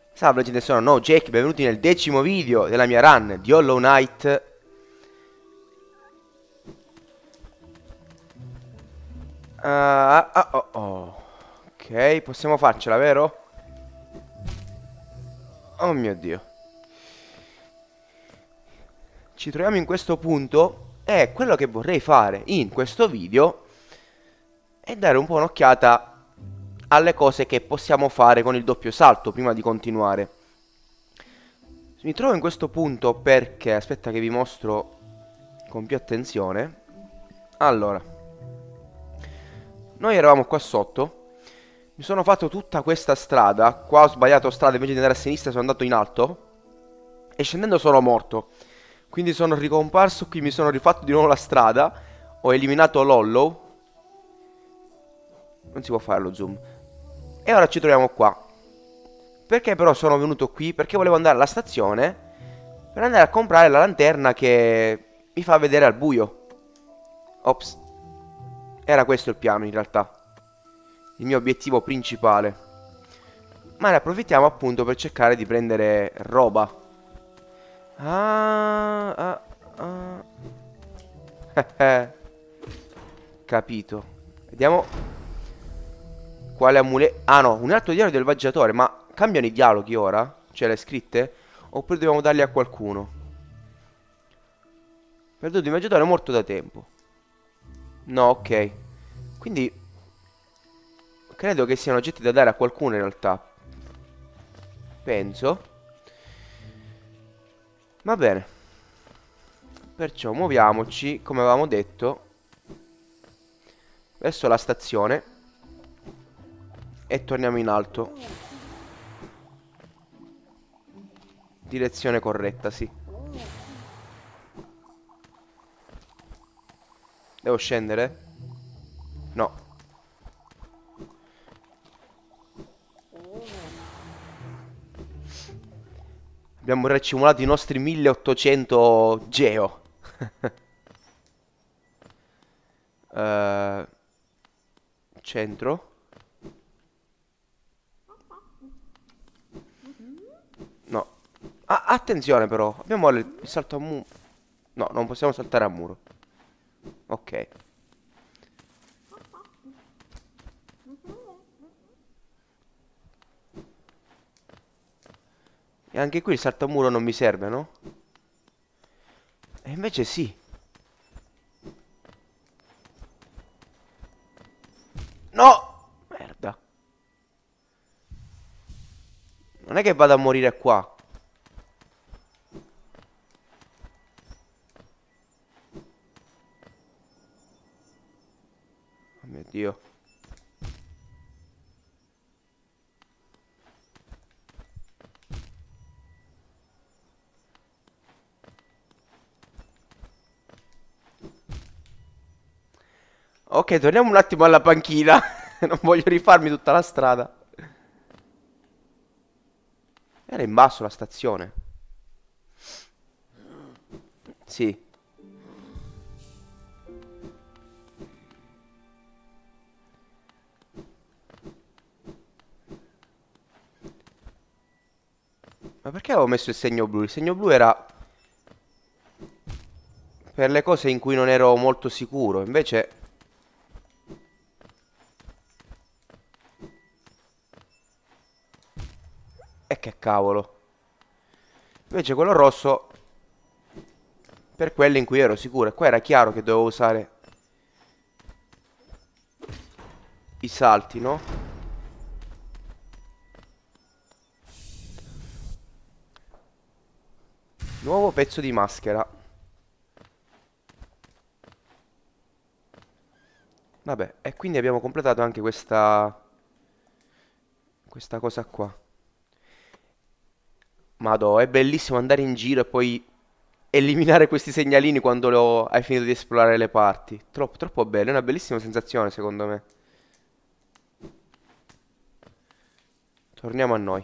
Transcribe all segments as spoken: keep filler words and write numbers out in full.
Salve gente, sono No Jake, benvenuti nel decimo video della mia run di Hollow Knight. Uh, ah, oh, oh. Ok, possiamo farcela, vero? Oh mio Dio. Ci troviamo in questo punto e quello che vorrei fare in questo video è dare un po' un'occhiata alle cose che possiamo fare con il doppio salto prima di continuare. Mi trovo in questo punto perché, aspetta che vi mostro con più attenzione. Allora, noi eravamo qua sotto, mi sono fatto tutta questa strada, qua ho sbagliato strada, invece di andare a sinistra sono andato in alto e scendendo sono morto. Quindi sono ricomparso qui, mi sono rifatto di nuovo la strada, ho eliminato l'hollow. Non si può fare lo zoom. E ora ci troviamo qua. Perché però sono venuto qui? Perché volevo andare alla stazione per andare a comprare la lanterna che mi fa vedere al buio. Ops. Era questo il piano in realtà, il mio obiettivo principale. Ma ne approfittiamo appunto per cercare di prendere roba. Ah, ah, ah. Capito. Vediamo quale amuleto. Ah no, un altro diario del viaggiatore. Ma cambiano i dialoghi ora? Cioè le scritte? Oppure dobbiamo darli a qualcuno? Perduto il viaggiatore è morto da tempo. No, ok. Quindi credo che siano oggetti da dare a qualcuno in realtà. Penso. Va bene. Perciò muoviamoci, come avevamo detto, verso la stazione e torniamo in alto. Direzione corretta, sì. Devo scendere? No. Abbiamo racimolato i nostri milleottocento geo. uh, Centro. No. Ah, attenzione però. Abbiamo il salto a muro. No, non possiamo saltare a muro. Ok. E anche qui il salto a muro non mi serve, no? E invece sì. No! Merda. Non è che vado a morire qua. Oh mio Dio. Ok, torniamo un attimo alla panchina. Non voglio rifarmi tutta la strada. Era in basso la stazione. Sì. Ma perché avevo messo il segno blu? Il segno blu era per le cose in cui non ero molto sicuro. Invece e che cavolo. Invece quello rosso per quelle in cui ero sicuro. E qua era chiaro che dovevo usare i salti, no? Nuovo pezzo di maschera. Vabbè, e quindi abbiamo completato anche questa Questa cosa qua. Madò, è bellissimo andare in giro e poi eliminare questi segnalini quando lo- hai finito di esplorare le parti. Troppo, troppo bello, è una bellissima sensazione secondo me. Torniamo a noi.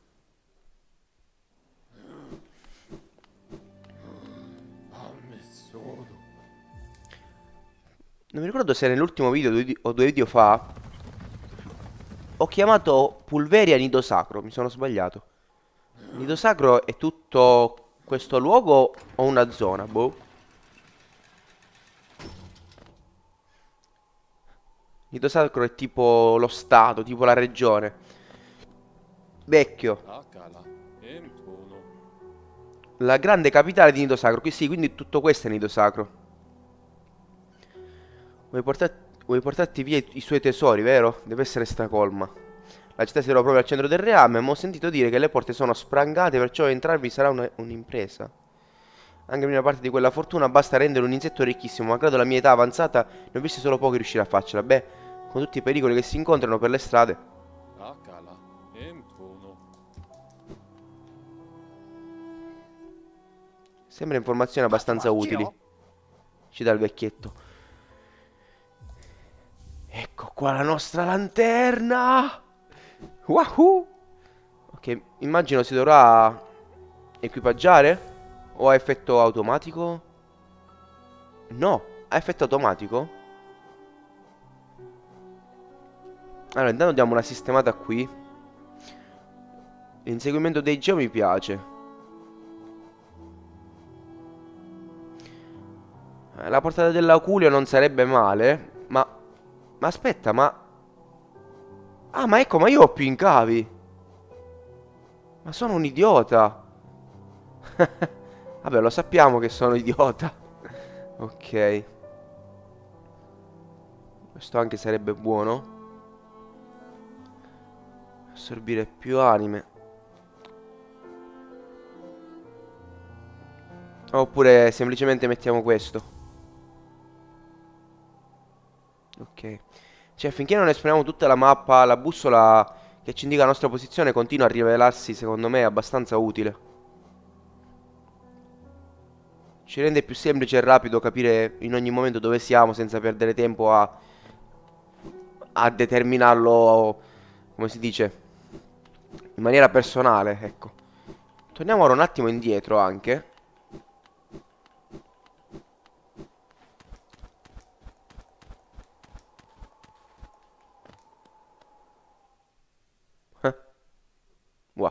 Non mi ricordo se nell'ultimo video due di- o due video fa ho chiamato Pulveria Nido Sacro, mi sono sbagliato. Nido Sacro è tutto questo luogo o una zona? Boh. Nido Sacro è tipo lo stato, tipo la regione. Vecchio. Akala. Entono. La grande capitale di Nido Sacro. Qui sì, quindi tutto questo è Nido Sacro. Vuoi, portar- vuoi portarti via i, i suoi tesori, vero? Deve essere stracolma. La città si trova proprio al centro del reame, ma ho sentito dire che le porte sono sprangate, perciò entrarvi sarà una- un'impresa. Anche prima parte di quella fortuna basta rendere un insetto ricchissimo, malgrado la mia età avanzata, ne ho visti solo pochi riuscire a farcela. Beh, con tutti i pericoli che si incontrano per le strade. Akala. Entono. Sembra informazioni abbastanza utili. Ci dà il vecchietto. Ecco qua la nostra lanterna. Wahoo! Ok, immagino si dovrà equipaggiare. O ha effetto automatico? No, ha effetto automatico? Allora, intanto diamo una sistemata qui. L'inseguimento dei geo mi piace. Eh, La portata dell'aculeo non sarebbe male. Ma... Ma aspetta, ma... Ah, ma ecco, ma io ho più incavi. Ma sono un idiota. Vabbè, lo sappiamo che sono idiota. Ok. Questo anche sarebbe buono. Assorbire più anime. Oppure semplicemente mettiamo questo. Ok. Cioè, finché non esploriamo tutta la mappa, la bussola che ci indica la nostra posizione continua a rivelarsi, secondo me, abbastanza utile. Ci rende più semplice e rapido capire in ogni momento dove siamo senza perdere tempo a, a determinarlo, come si dice, in maniera personale, ecco. Torniamo ora un attimo indietro anche. Eh, Wow.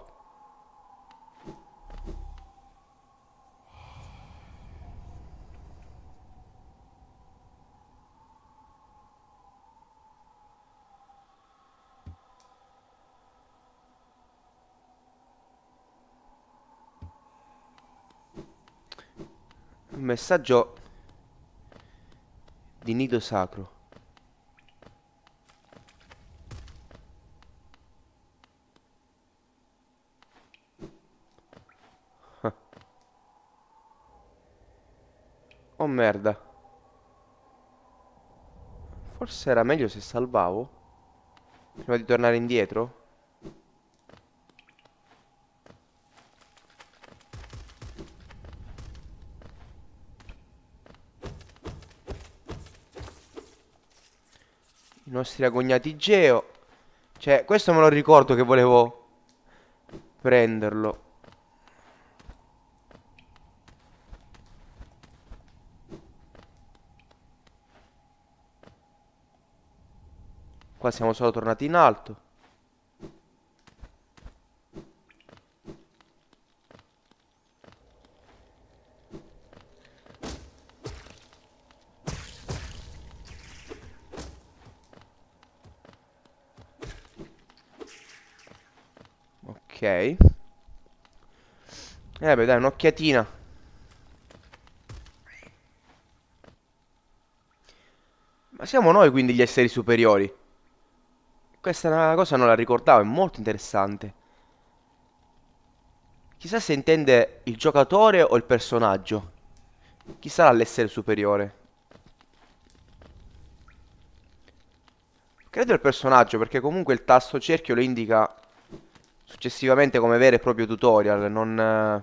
Un messaggio di nido sacro. Ah. Oh merda. Forse era meglio se salvavo prima di tornare indietro. I nostri agognati Geo. Cioè, questo me lo ricordo che volevo prenderlo. Qua siamo solo tornati in alto. Ok. Eh beh, dai, un'occhiatina. Ma siamo noi quindi gli esseri superiori. Questa è una cosa non la ricordavo, è molto interessante. Chissà se intende il giocatore o il personaggio. Chi sarà l'essere superiore? Credo il personaggio, perché comunque il tasto cerchio lo indica successivamente come vero e proprio tutorial, non, eh,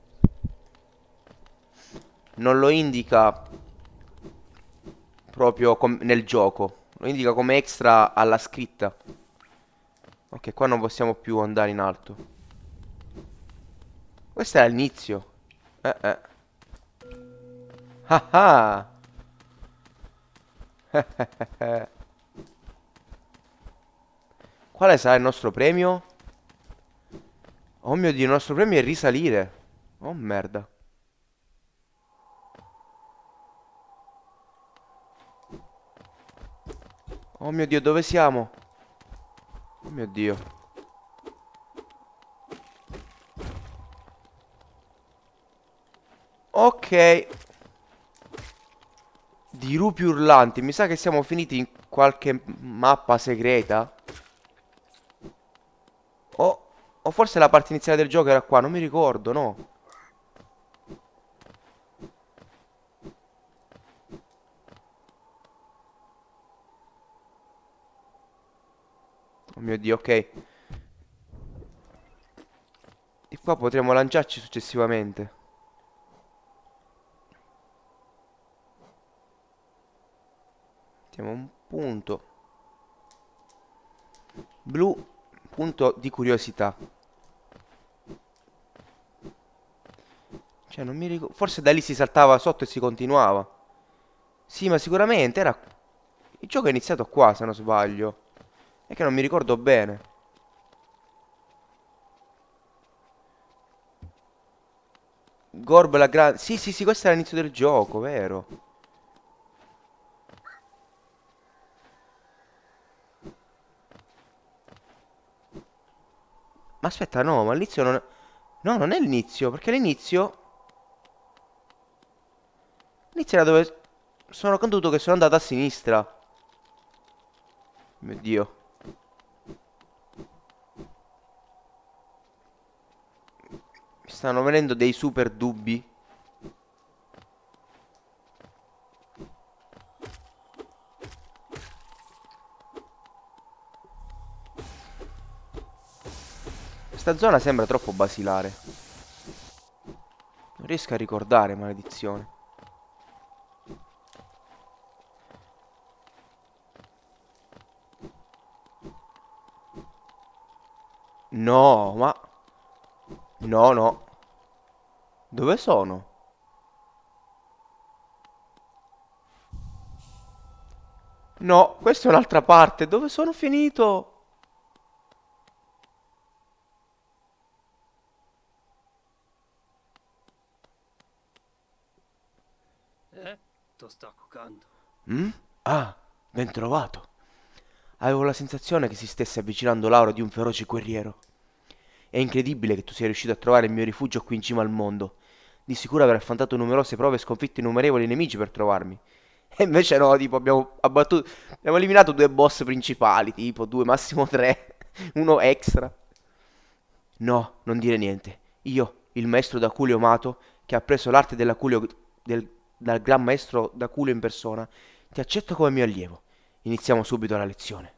non lo indica proprio com- nel gioco, lo indica come extra alla scritta. Ok, qua non possiamo più andare in alto. Questo è l'inizio. Eh eh. Ah ah. Quale sarà il nostro premio? Oh mio Dio, il nostro premio è risalire. Oh merda. Oh mio Dio, dove siamo? Oh mio Dio. Ok. Di rupi urlanti. Mi sa che siamo finiti in qualche mappa segreta. O, o forse la parte iniziale del gioco era qua. Non mi ricordo, no. Oh mio Dio, ok. Di qua potremo lanciarci successivamente. Mettiamo un punto blu, punto di curiosità. Cioè, non mi ricordo. Forse da lì si saltava sotto e si continuava. Sì, ma sicuramente era. Il gioco è iniziato qua, se non sbaglio. È che non mi ricordo bene. Gorb la grande. Sì, sì, sì, questo era l'inizio del gioco, vero? Ma aspetta, no, ma l'inizio non. No, non è l'inizio, perché l'inizio. L'inizio era dove sono caduto che sono andato a sinistra. Mio Dio. Mi stanno venendo dei super dubbi. Questa zona sembra troppo basilare. Non riesco a ricordare, maledizione. No, ma. No, no. Dove sono? No, questa è un'altra parte. Dove sono finito? Eh? Ti sto accocando. Mm? Ah, ben trovato. Avevo la sensazione che si stesse avvicinando l'aura di un feroce guerriero. È incredibile che tu sia riuscito a trovare il mio rifugio qui in cima al mondo. Di sicuro avrai affrontato numerose prove e sconfitto innumerevoli nemici per trovarmi. E invece no, tipo abbiamo abbattuto, abbiamo eliminato due boss principali, tipo due, massimo tre, uno extra. No, non dire niente. Io, il maestro Daculio Mato, che ha preso l'arte dell'Aculio del, dal gran maestro Daculio in persona, ti accetto come mio allievo. Iniziamo subito la lezione.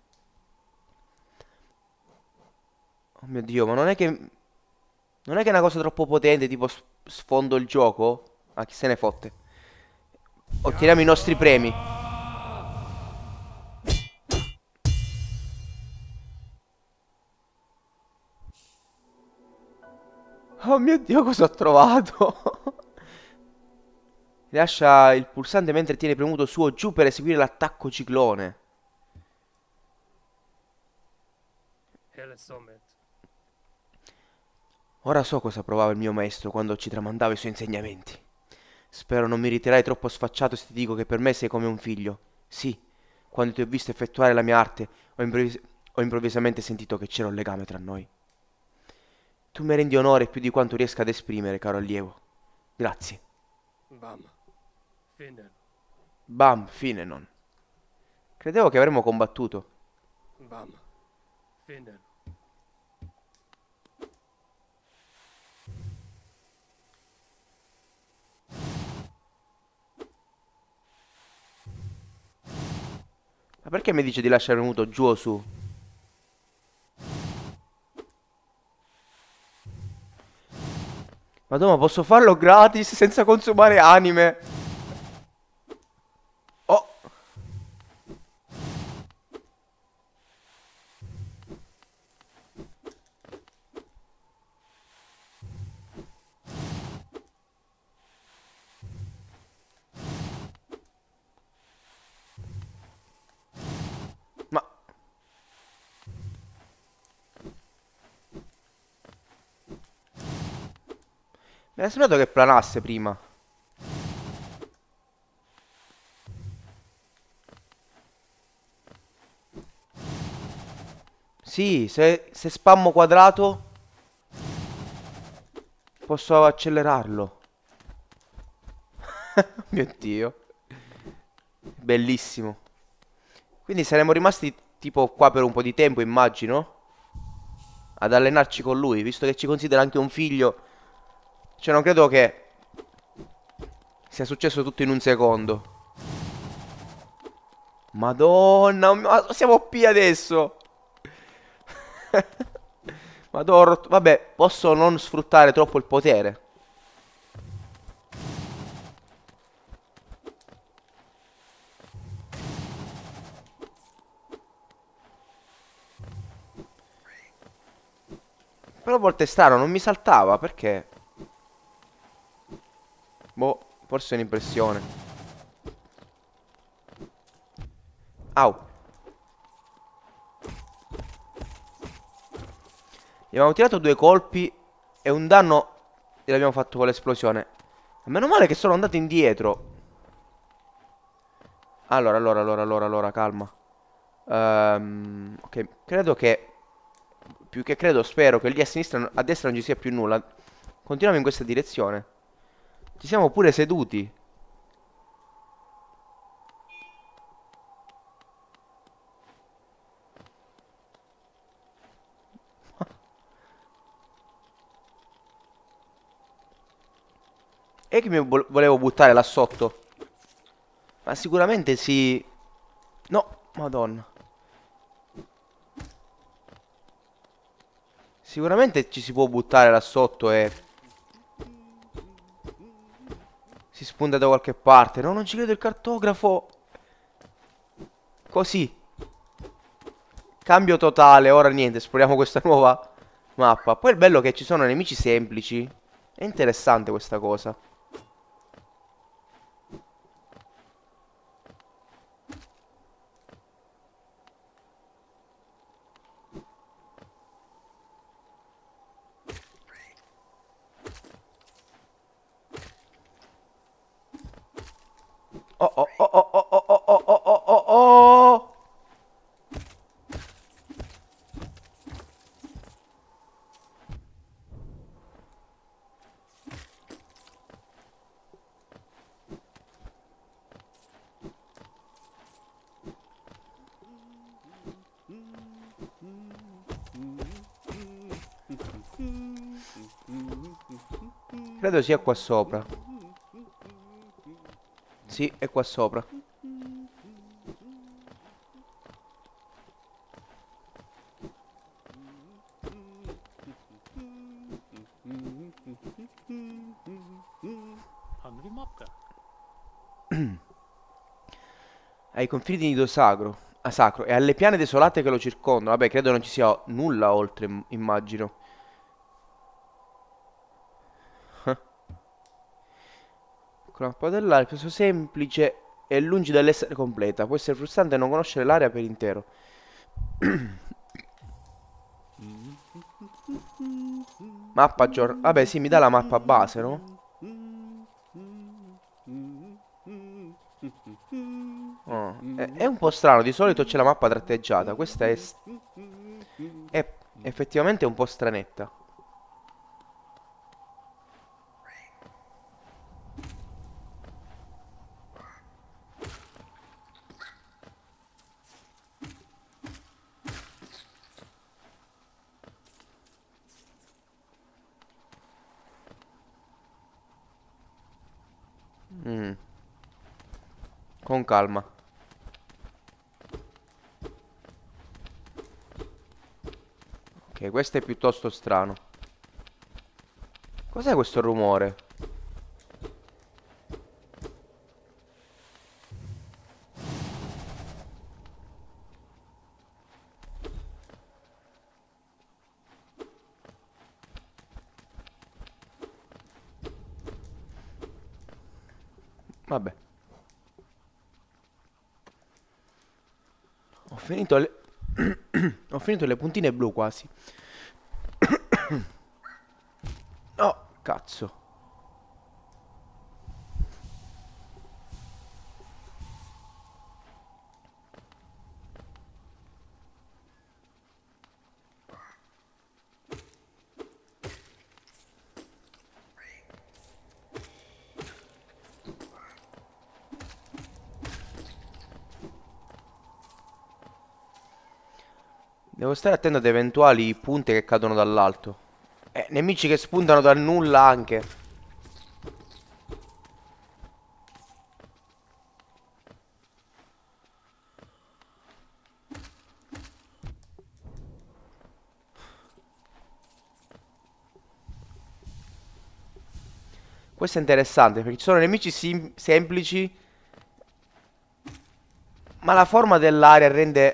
Oh mio Dio, ma non è che. Non è che è una cosa troppo potente, tipo s- sfondo il gioco? Ah, chi se ne fotte. Otteniamo i nostri premi. Oh mio Dio, cosa ho trovato? Lascia il pulsante mentre tiene premuto su o giù per eseguire l'attacco ciclone. Hele Sommet. Ora so cosa provava il mio maestro quando ci tramandava i suoi insegnamenti. Spero non mi riterai troppo sfacciato se ti dico che per me sei come un figlio. Sì, quando ti ho visto effettuare la mia arte, ho, improvvis- ho improvvisamente sentito che c'era un legame tra noi. Tu mi rendi onore più di quanto riesca ad esprimere, caro allievo. Grazie. Bam. Finnen. Bam, fine non. Credevo che avremmo combattuto. Bam. Finnen. Ma perché mi dice di lasciare venuto giù o su? Madonna, posso farlo gratis senza consumare anime? Oh! Ma. Mi era sembrato che planasse prima. Sì, se, se spammo quadrato posso accelerarlo. Mio Dio. Bellissimo. Quindi saremmo rimasti tipo qua per un po' di tempo, immagino. Ad allenarci con lui, visto che ci considera anche un figlio. Cioè non credo che sia successo tutto in un secondo. Madonna, ma siamo P adesso. Madonna, vabbè, posso non sfruttare troppo il potere. Però a volte è strano, non mi saltava, perché? Boh, forse è un'impressione. Au. Gli abbiamo tirato due colpi e un danno gliel'abbiamo fatto con l'esplosione. Meno male che sono andato indietro. Allora, allora, allora, allora, allora, calma. Ehm, ok, credo che... Più che credo, spero che lì a sinistra, a destra non ci sia più nulla. Continuiamo in questa direzione. Ci siamo pure seduti. E che mi vo- volevo buttare là sotto. Ma sicuramente sì. No, madonna. Sicuramente ci si può buttare là sotto e si spunta da qualche parte. No, non ci credo, il cartografo. Così. Cambio totale. Ora niente, esploriamo questa nuova mappa. Poi il bello è che ci sono nemici semplici. È interessante questa cosa. Oh oh oh oh oh oh oh oh oh oh oh oh. Credo sia qua sopra. Sì, è qua sopra. Hanno mappa. Ai confini di Nido Sacro, a Sacro e alle piane desolate che lo circondano. Vabbè, credo non ci sia nulla oltre, im- immagino. Con la mappa dell'area, piuttosto semplice e lungi dall'essere completa. Può essere frustrante non conoscere l'area per intero. Mappa aggiornata. Vabbè, sì, mi dà la mappa base, no? Oh, È, è un po' strano, di solito c'è la mappa tratteggiata. Questa è, s- è effettivamente un po' stranetta. Mm, con calma. Ok, questo è piuttosto strano. Cos'è questo rumore? Vabbè. Ho finito le... Ho finito le puntine blu quasi. Oh, cazzo. Devo stare attento ad eventuali punte che cadono dall'alto. Eh, nemici che spuntano dal nulla anche. Questo è interessante perché ci sono nemici sim- semplici, ma la forma dell'area rende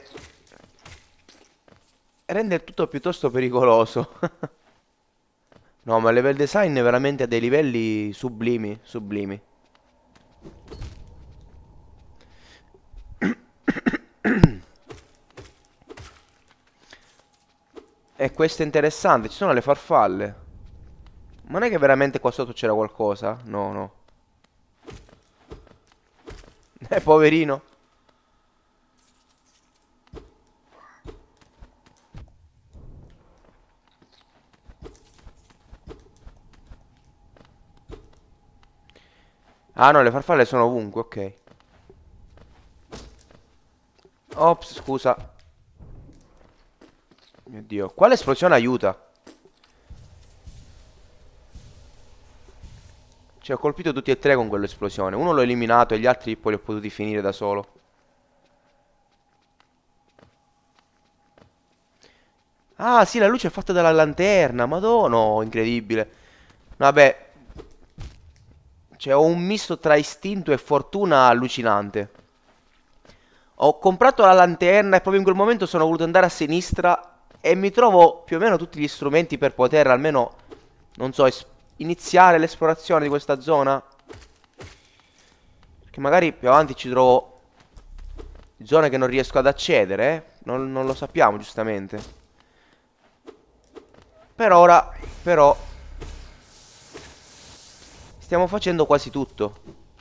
rende il tutto piuttosto pericoloso. No, ma il level design è veramente a dei livelli sublimi, sublimi. E questo è interessante, ci sono le farfalle. Ma non è che veramente qua sotto c'era qualcosa? No, no. Eh, poverino. Ah no, le farfalle sono ovunque, ok. Ops, scusa. Mio Dio. Quale esplosione aiuta? Cioè, ho colpito tutti e tre con quell'esplosione. Uno l'ho eliminato e gli altri poi li ho potuti finire da solo. Ah, sì, la luce è fatta dalla lanterna. Madonna, no, incredibile. Vabbè. Cioè, ho un misto tra istinto e fortuna allucinante. Ho comprato la lanterna e proprio in quel momento sono voluto andare a sinistra e mi trovo più o meno tutti gli strumenti per poter almeno, non so, es- iniziare l'esplorazione di questa zona. Che magari più avanti ci trovo zone che non riesco ad accedere, eh? Non, non lo sappiamo, giustamente. Per ora, però, stiamo facendo quasi tutto.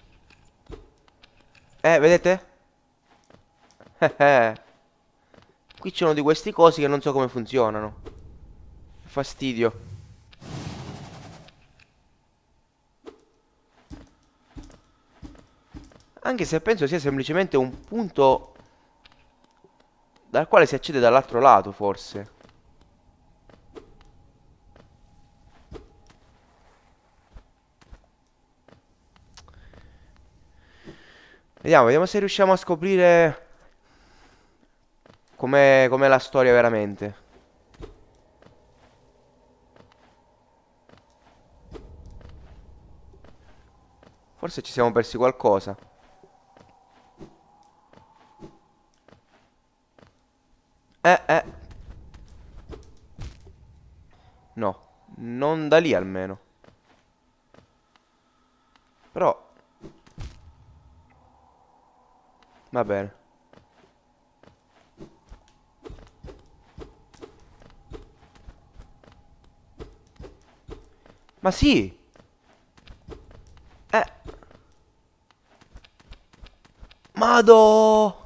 Eh, vedete? Eh, eh. Qui c'è uno di questi cosi che non so come funzionano. Fastidio. Anche se penso sia semplicemente un punto dal quale si accede dall'altro lato, forse. Vediamo, vediamo se riusciamo a scoprire com'è com'è la storia veramente. Forse ci siamo persi qualcosa. Eh, eh. No, non da lì almeno. Però, va bene. Ma sì! Eh, Mado!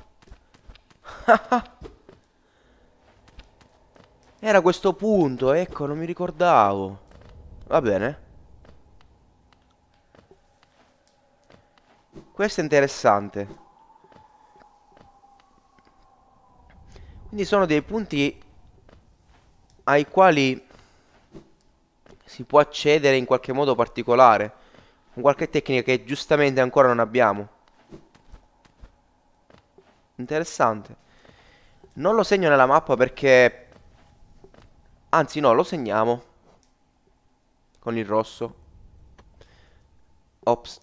Era questo punto, ecco, non mi ricordavo. Va bene. Questo è interessante. Quindi sono dei punti ai quali si può accedere in qualche modo particolare, con qualche tecnica che giustamente ancora non abbiamo. Interessante. Non lo segno nella mappa perché... Anzi no, lo segniamo. Con il rosso. Ops.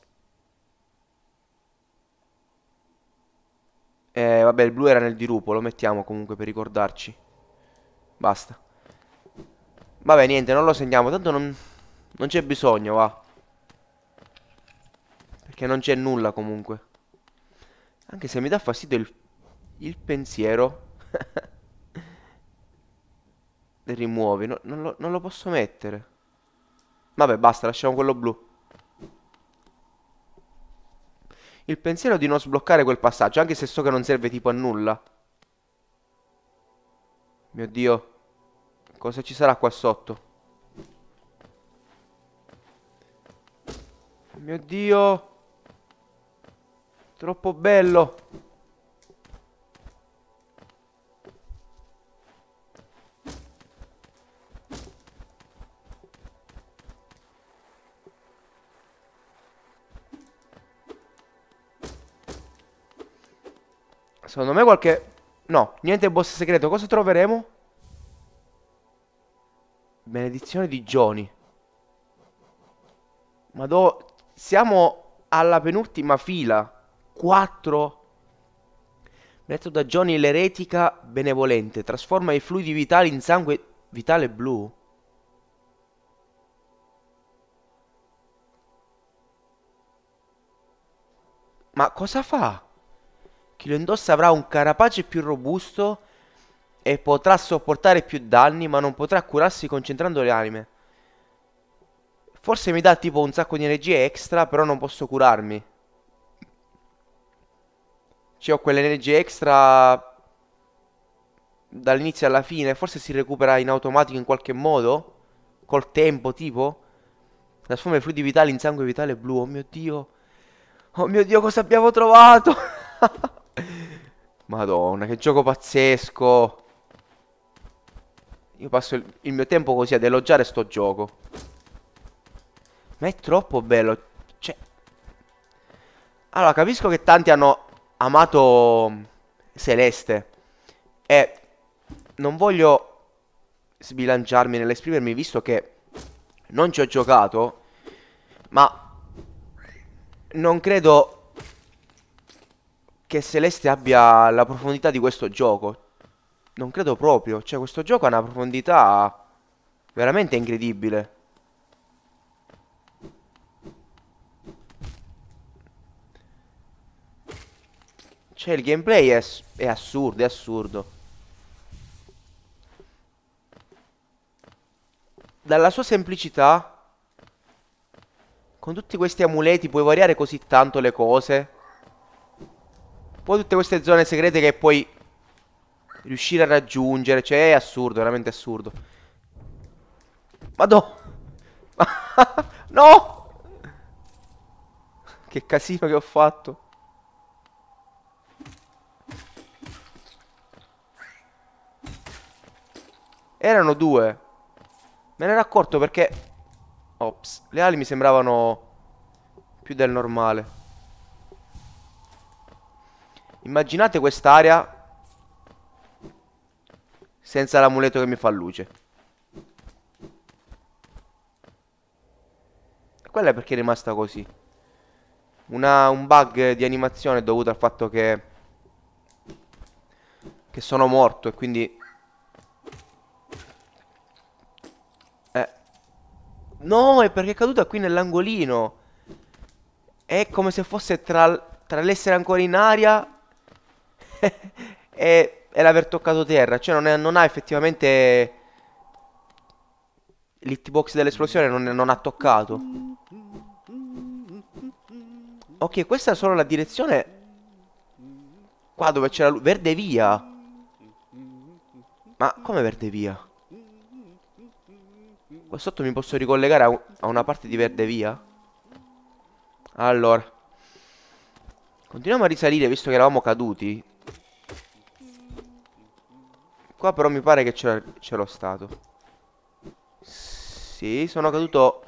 Eh, vabbè, il blu era nel dirupo, lo mettiamo comunque per ricordarci. Basta. Vabbè, niente, non lo segniamo, tanto non, non c'è bisogno, va. Perché non c'è nulla comunque. Anche se mi dà fastidio il, il pensiero. Rimuovi, no- non lo, non lo posso mettere. Vabbè, basta, lasciamo quello blu. Il pensiero di non sbloccare quel passaggio, anche se so che non serve tipo a nulla. Mio Dio, cosa ci sarà qua sotto? Mio Dio, troppo bello. Secondo me qualche... No, niente boss segreto. Cosa troveremo? Benedizione di Johnny. Madò, siamo alla penultima fila. Quattro. Detto da Johnny l'eretica benevolente. Trasforma i fluidi vitali in sangue vitale blu. Ma cosa fa? Chi lo indossa avrà un carapace più robusto e potrà sopportare più danni, ma non potrà curarsi concentrando le anime. Forse mi dà tipo un sacco di energie extra, però non posso curarmi. Cioè ho quelle energie extra dall'inizio alla fine. Forse si recupera in automatico in qualche modo. Col tempo, tipo. Trasforma i fluidi vitali in sangue vitale blu. Oh mio Dio. Oh mio Dio, cosa abbiamo trovato? Madonna, che gioco pazzesco. Io passo il, il mio tempo così ad elogiare sto gioco. Ma è troppo bello. Cioè... Allora, capisco che tanti hanno amato Celeste. E non voglio sbilanciarmi nell'esprimermi, visto che non ci ho giocato. Ma non credo che Celeste abbia la profondità di questo gioco. Non credo proprio. Cioè, questo gioco ha una profondità veramente incredibile. Cioè, il gameplay è, è assurdo, è assurdo. Dalla sua semplicità, con tutti questi amuleti puoi variare così tanto le cose. Poi tutte queste zone segrete che puoi riuscire a raggiungere. Cioè, è assurdo, veramente assurdo. Madò. No. Che casino che ho fatto. Erano due. Me ne ero accorto perché... Ops, le ali mi sembravano più del normale. Immaginate quest'area senza l'amuleto che mi fa luce. Quella è perché è rimasta così. Una, un bug di animazione dovuto al fatto che Che sono morto e quindi Eh No, è perché è caduta qui nell'angolino. È come se fosse tra, tra l'essere ancora in aria e, e l'aver toccato terra. Cioè non, è- non ha effettivamente... L'hitbox dell'esplosione non, non ha toccato. Ok, questa è solo la direzione. Qua dove c'è la luce. Verde via. Ma come verde via? Qua sotto mi posso ricollegare a, un- a una parte di verde via? Allora, continuiamo a risalire visto che eravamo caduti. Qua però mi pare che c'è c'è lo stato. Sì, sono caduto.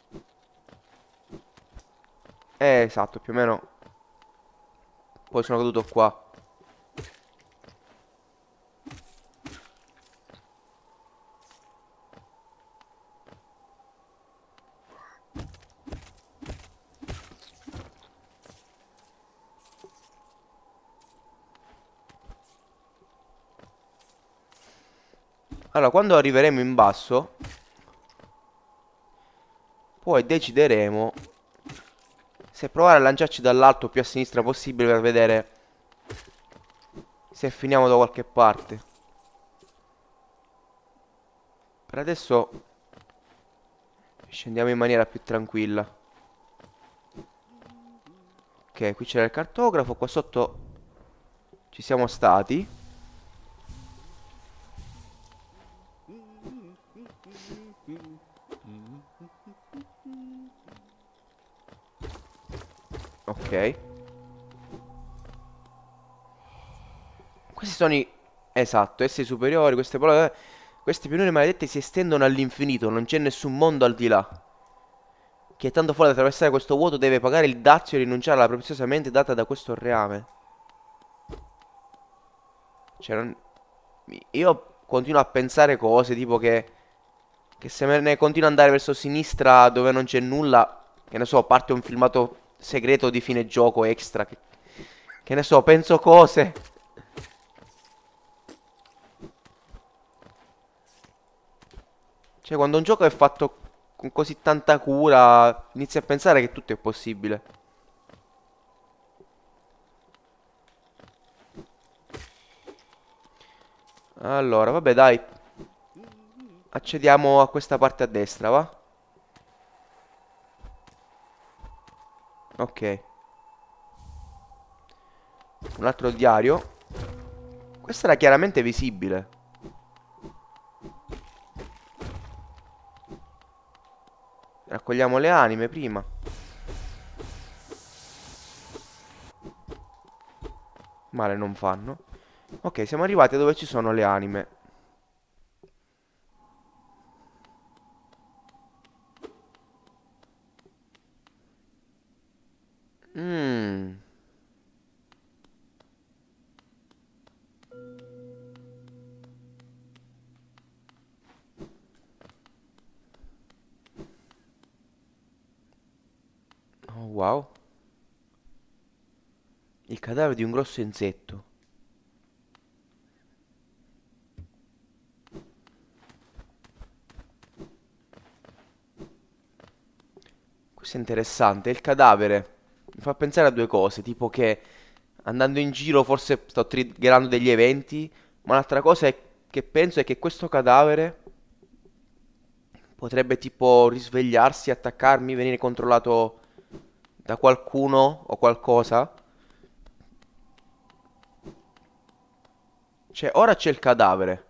Eh, esatto, più o meno. Poi sono caduto qua. Allora, quando arriveremo in basso, poi decideremo se provare a lanciarci dall'alto più a sinistra possibile per vedere se finiamo da qualche parte. Per adesso scendiamo in maniera più tranquilla. Ok, qui c'era il cartografo, qua sotto ci siamo stati. Ok. Questi sono i... Esatto, essi superiori, queste parole... Queste pianure maledette si estendono all'infinito, non c'è nessun mondo al di là. Chi è tanto fuori da attraversare questo vuoto deve pagare il dazio e rinunciare alla preziosa mente data da questo reame. Cioè, non... io continuo a pensare cose tipo che... Che se me ne continuo ad andare verso sinistra dove non c'è nulla, che ne so, parte un filmato segreto di fine gioco extra. Che, che ne so, penso cose. Cioè, quando un gioco è fatto con così tanta cura, inizi a pensare che tutto è possibile. Allora, vabbè, dai. Accediamo a questa parte a destra, va? Ok. Un altro diario. Questo era chiaramente visibile. Raccogliamo le anime prima. Male non fanno. Ok, siamo arrivati a dove ci sono le anime. Mmm. Oh, wow. Il cadavere di un grosso insetto. Questo è interessante. Il cadavere mi fa pensare a due cose. Tipo che andando in giro forse sto triggerando degli eventi. Ma l'altra cosa è che penso è che questo cadavere potrebbe tipo risvegliarsi, attaccarmi, venire controllato da qualcuno o qualcosa. Cioè, ora c'è il cadavere.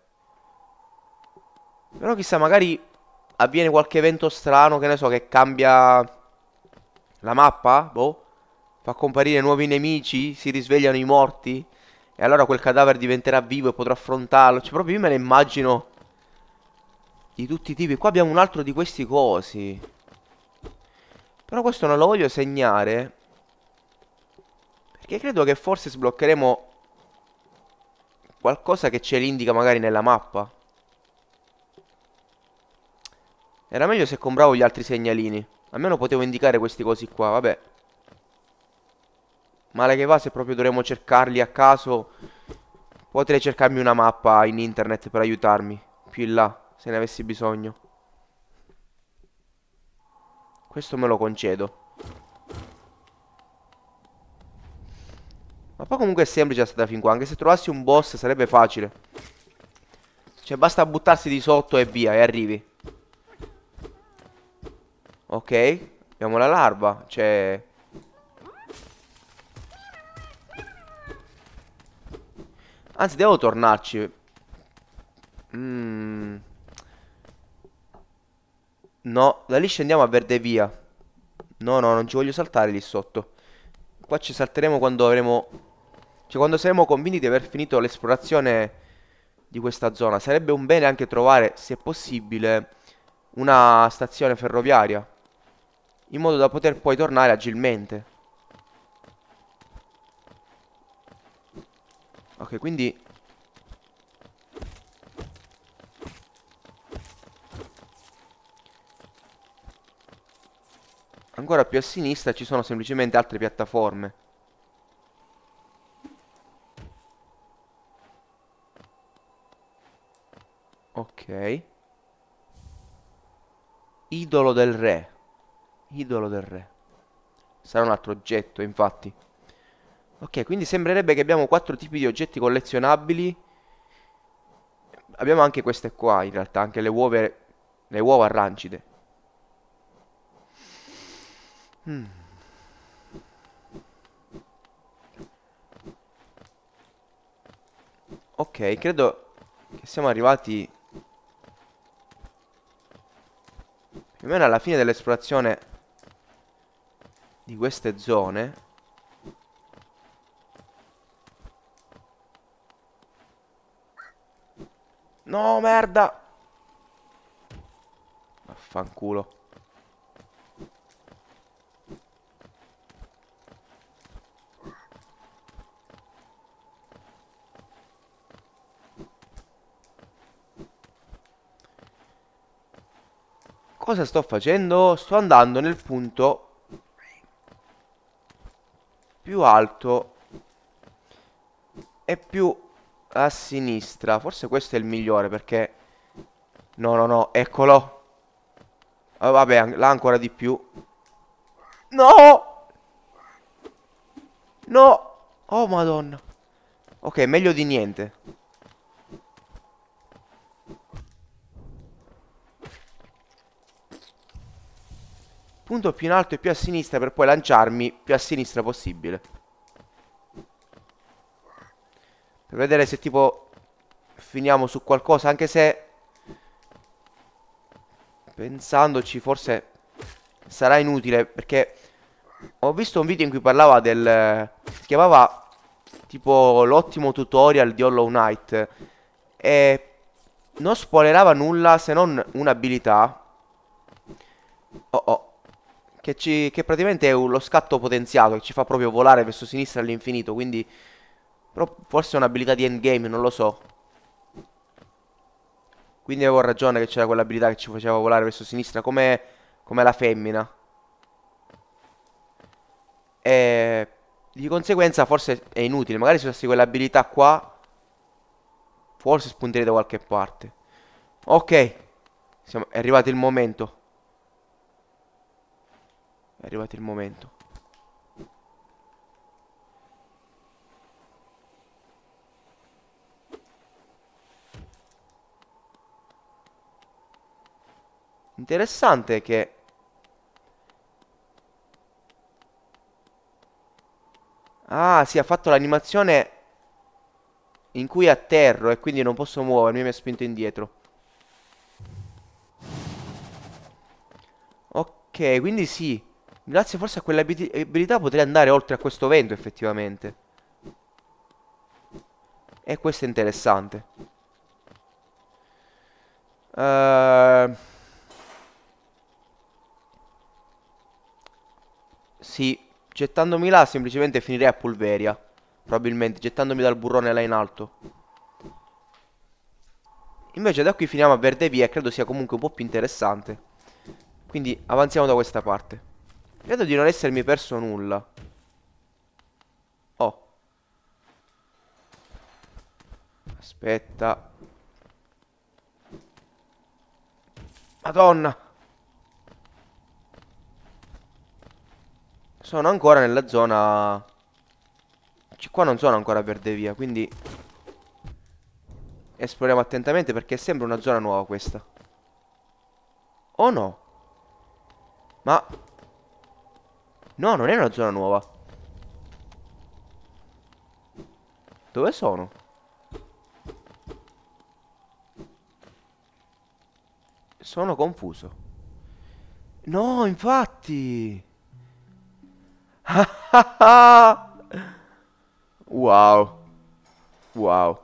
Però chissà, magari avviene qualche evento strano, che ne so, che cambia la mappa? Boh. Fa comparire nuovi nemici, si risvegliano i morti. E allora quel cadavere diventerà vivo e potrò affrontarlo. Cioè, proprio io me ne immagino di tutti i tipi. Qua abbiamo un altro di questi cosi. Però questo non lo voglio segnare. Perché credo che forse sbloccheremo qualcosa che ce l'indica magari nella mappa. Era meglio se compravo gli altri segnalini. Almeno potevo indicare questi cosi qua, vabbè. Male che va, se proprio dovremmo cercarli a caso, potrei cercarmi una mappa in internet per aiutarmi. Più in là, se ne avessi bisogno. Questo me lo concedo. Ma poi comunque è semplice stata fin qua. Anche se trovassi un boss sarebbe facile. Cioè basta buttarsi di sotto e via, e arrivi. Ok, abbiamo la larva. C'è... Anzi, devo tornarci. Mm. No, da lì scendiamo a verde via. No, no, non ci voglio saltare lì sotto. Qua ci salteremo quando avremo... Cioè, quando saremo convinti di aver finito l'esplorazione di questa zona. Sarebbe un bene anche trovare, se possibile, una stazione ferroviaria. In modo da poter poi tornare agilmente. Ok, quindi... Ancora più a sinistra ci sono semplicemente altre piattaforme. Ok. Idolo del re. Idolo del re. Sarà un altro oggetto, infatti. Ok, quindi sembrerebbe che abbiamo quattro tipi di oggetti collezionabili. Abbiamo anche queste qua, in realtà, anche le uova, le uova arancide. Mm. Ok, credo che siamo arrivati più o meno alla fine dell'esplorazione di queste zone. No, merda! Vaffanculo. Cosa sto facendo? Sto andando nel punto più alto e più a sinistra. Forse questo è il migliore perché... No, no, no, eccolo. Ah, vabbè, an- là ancora di più. No! No! Oh, Madonna. Ok, meglio di niente. Punto più in alto e più a sinistra per poi lanciarmi più a sinistra possibile. Per vedere se tipo finiamo su qualcosa, anche se pensandoci forse sarà inutile perché ho visto un video in cui parlava del... si chiamava tipo l'ottimo tutorial di Hollow Knight e non spoilerava nulla se non un'abilità. Oh oh. Che, ci, che praticamente è un- lo scatto potenziato che ci fa proprio volare verso sinistra all'infinito. Quindi però forse è un'abilità di endgame, non lo so. Quindi avevo ragione che c'era quell'abilità che ci faceva volare verso sinistra come, come la femmina. E di conseguenza forse è inutile. Magari se usassi quell'abilità qua, forse spunterei da qualche parte. Ok, siamo, è arrivato il momento. È arrivato il momento. Interessante che... Ah, sì, ha fatto l'animazione in cui atterro e quindi non posso muovermi, mi ha spinto indietro. Ok, quindi sì. Grazie forse a quell'abilità potrei andare oltre a questo vento, effettivamente. E questo è interessante. Ehm... Sì, gettandomi là semplicemente finirei a Pulveria. Probabilmente, gettandomi dal burrone là in alto. Invece da qui finiamo a Verde Via e credo sia comunque un po' più interessante. Quindi avanziamo da questa parte. Credo di non essermi perso nulla. Oh, aspetta. Madonna. Sono ancora nella zona... Ci- Qua non sono ancora a Verde Via, quindi esploriamo attentamente perché sembra una zona nuova questa. O no? Ma... No, non è una zona nuova. Dove sono? Sono confuso. No, infatti. Wow. Wow.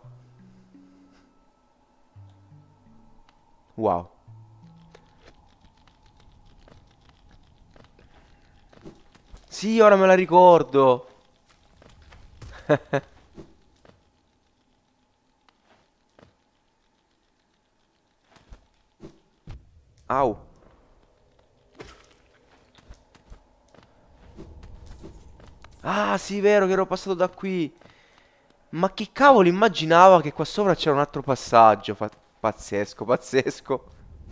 Wow. Sì, ora me la ricordo. Au. Ah, sì, vero che ero passato da qui. Ma chi cavolo immaginava che qua sopra c'era un altro passaggio? Fa- pazzesco, pazzesco.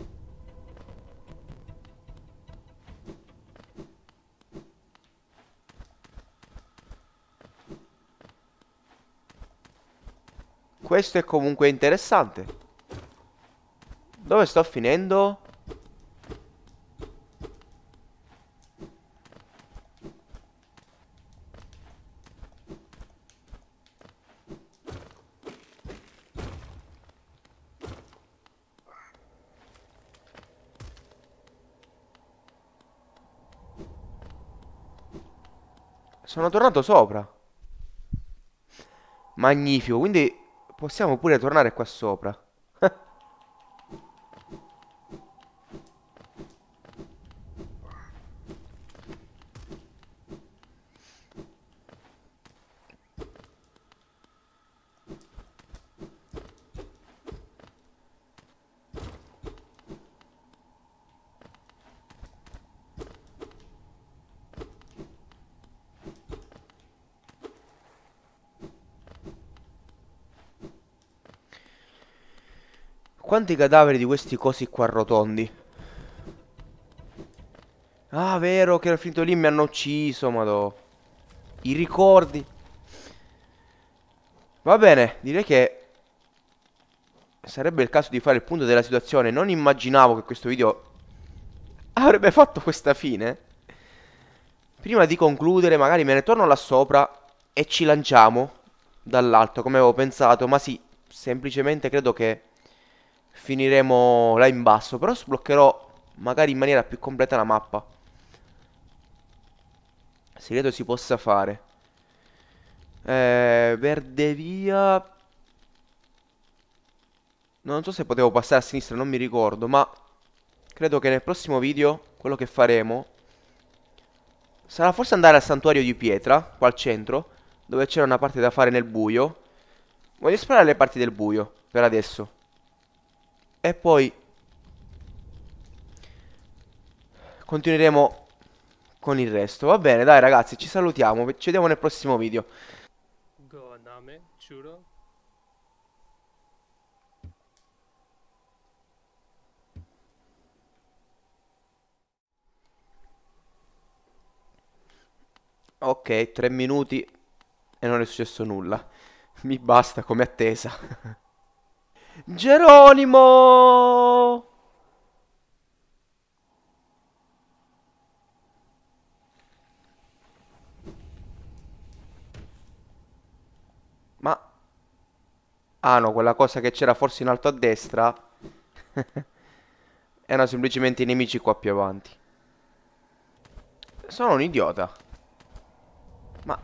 Questo è comunque interessante. Dove sto finendo? Sono tornato sopra. Magnifico, quindi possiamo pure tornare qua sopra. quanti cadaveri di questi cosi qua rotondi. Ah, vero che ero finito lì, mi hanno ucciso, madò. I ricordi. Va bene, direi che sarebbe il caso di fare il punto della situazione. Non immaginavo che questo video avrebbe fatto questa fine. Prima di concludere, magari me ne torno là sopra e ci lanciamo dall'alto, come avevo pensato. Ma sì, semplicemente credo che finiremo là in basso. Però sbloccherò magari in maniera più completa la mappa. Se credo si possa fare. Eh, verde via. Non so se potevo passare a sinistra, non mi ricordo. Ma credo che nel prossimo video quello che faremo sarà forse andare al santuario di pietra, qua al centro, dove c'era una parte da fare nel buio. Voglio esplorare le parti del buio, per adesso. E poi continueremo con il resto. Va bene, dai ragazzi, ci salutiamo. Ci vediamo nel prossimo video. Go Aname, Churo. Ok, tre minuti e non è successo nulla. Mi basta come attesa. Geronimo! Ma... Ah no, quella cosa che c'era forse in alto a destra erano semplicemente i nemici qua più avanti. Sono un idiota. Ma...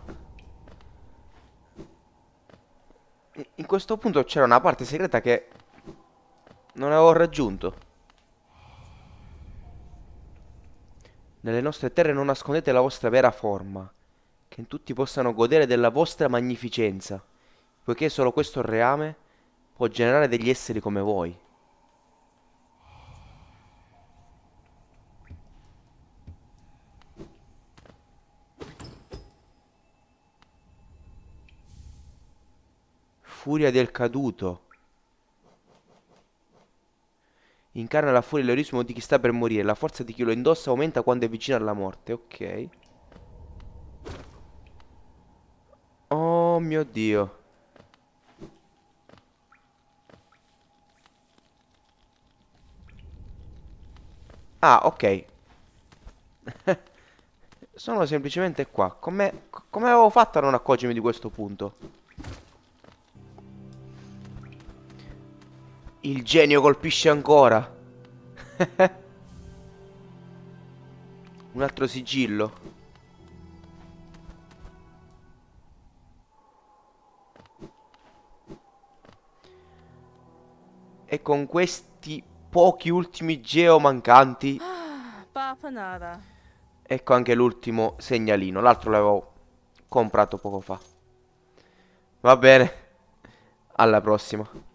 In questo punto c'era una parte segreta che non avevo raggiunto. Nelle nostre terre non nascondete la vostra vera forma, che tutti possano godere della vostra magnificenza, poiché solo questo reame può generare degli esseri come voi. Furia del caduto. Incarna la furia e l'eroismo di chi sta per morire. La forza di chi lo indossa aumenta quando è vicino alla morte. Ok. Oh mio Dio. Ah, ok. Sono semplicemente qua. Come, come avevo fatto a non accorgermi di questo punto? Il genio colpisce ancora. Un altro sigillo. E con questi pochi ultimi geo mancanti, Bapanada. ecco anche l'ultimo segnalino. L'altro l'avevo comprato poco fa. Va bene. Alla prossima.